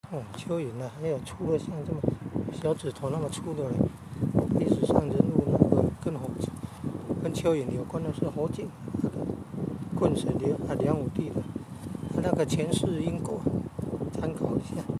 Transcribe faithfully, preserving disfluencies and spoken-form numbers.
哦，蚯蚓呢、啊，还有粗的像这么小指头那么粗的嘞。历史上人物那个跟火跟蚯蚓有关的是火警，那个棍水梁啊梁武帝的，他那个前世因果，参考一下。